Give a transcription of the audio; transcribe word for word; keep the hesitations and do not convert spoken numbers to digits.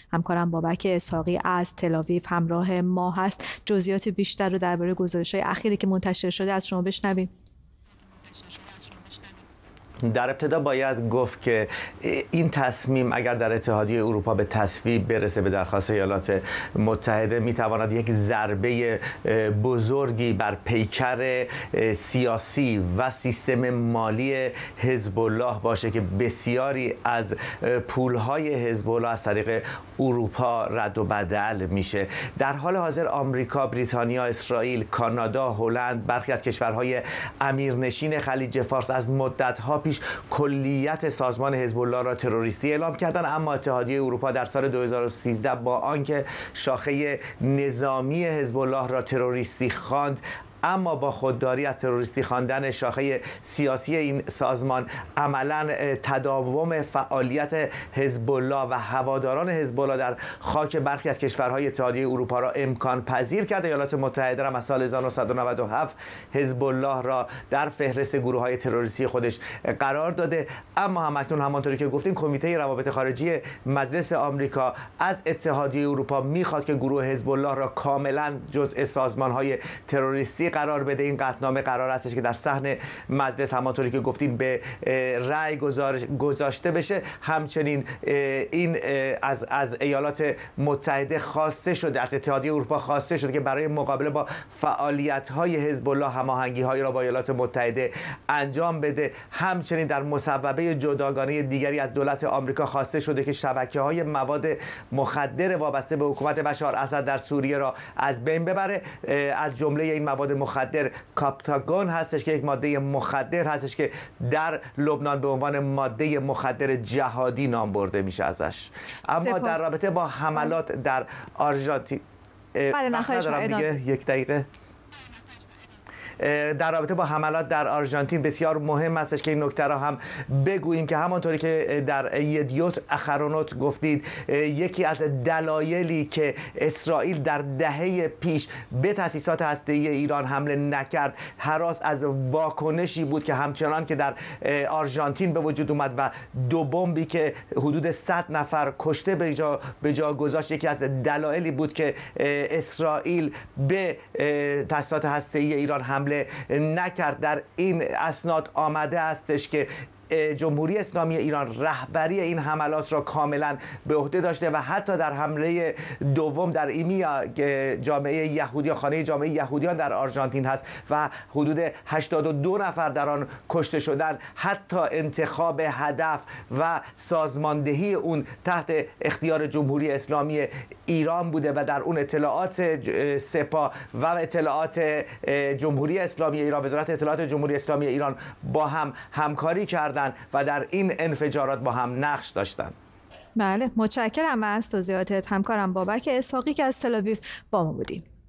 همکارم بابک اسحاقی از تل‌آویو همراه ما هست. جزئیات بیشتر رو درباره گزارش‌های اخیری که منتشر شده از شما بشنویم. در ابتدا باید گفت که این تصمیم اگر در اتحادیه اروپا به تصویب برسه به درخواست ایالات متحده میتواند یک ضربه بزرگی بر پیکر سیاسی و سیستم مالی حزب الله باشه که بسیاری از پولهای حزب الله از طریق اروپا رد و بدل میشه. در حال حاضر آمریکا، بریتانیا، اسرائیل، کانادا، هلند، برخی از کشورهای امیرنشین خلیج فارس از مدت‌ها پیش کلیت سازمان حزب الله را تروریستی اعلام کردند، اما اتحادیه اروپا در سال دو هزار و سیزده با آنکه شاخه نظامی حزب الله را تروریستی خواند، اما با خودداری از تروریستی خواندن شاخه سیاسی این سازمان عملاً تداوم فعالیت حزب الله و هواداران حزب الله در خاک برخی از کشورهای اتحادیه اروپا را امکان پذیر کرد. ایالات متحده هم از سال هزار و نهصد و نود و هفت حزب الله را در فهرست گروه‌های تروریستی خودش قرار داده، اما همکنون همانطوری که گفتیم کمیته روابط خارجی مجلس آمریکا از اتحادیه اروپا میخواد که گروه حزب الله را کاملاً جزء سازمان‌های تروریستی قرار بده. این قطعنامه قرار هستش که در صحن مجلس همانطوری که گفتیم به رأی گذاشته بشه. همچنین این از از ایالات متحده خواسته شده، از اتحادیه اروپا خواسته شده که برای مقابله با فعالیت‌های حزب الله هماهنگی‌هایی را با ایالات متحده انجام بده. همچنین در مصوبه جداگانه دیگری از دولت آمریکا خواسته شده که شبکه‌های مواد مخدر وابسته به حکومت بشار اسد در سوریه را از بین ببره. از جمله این مواد مخدر کاپتاگون هستش که یک ماده مخدر هستش که در لبنان به عنوان ماده مخدر جهادی نام برده میشه ازش. اما سپاس. در رابطه با حملات در آرژانتین بله نخواهش دیگه یک دقیقه در رابطه با حملات در آرژانتین بسیار مهم است که این نکته را هم بگوییم که همانطوری که در یدیوت اخرونوت گفتید، یکی از دلایلی که اسرائیل در دهه پیش به تأسیسات هسته‌ای ایران حمله نکرد هراس از واکنشی بود که همچنان که در آرژانتین به وجود اومد و دو بمبی که حدود صد نفر کشته به جا به جا گذاشت، یکی از دلایلی بود که اسرائیل به تأسیسات هسته‌ای ایران حمله نکرد. در این اسناد آمده استش که جمهوری اسلامی ایران رهبری این حملات را کاملا به عهده داشته و حتی در حمله دوم در ایمیا جامعه یهودیان، خانه جامعه یهودیان در آرژانتین هست و حدود هشتاد و دو نفر در آن کشته شدن، حتی انتخاب هدف و سازماندهی اون تحت اختیار جمهوری اسلامی ایران بوده و در اون اطلاعات سپاه و اطلاعات جمهوری اسلامی ایران، وزارت اطلاعات جمهوری اسلامی ایران با هم همکاری کردند و در این انفجارات با هم نقش داشتند. بله، متشکرم از توضیحاتت همکارم بابک اسحاقی که از تل‌آویو با ما بودیم.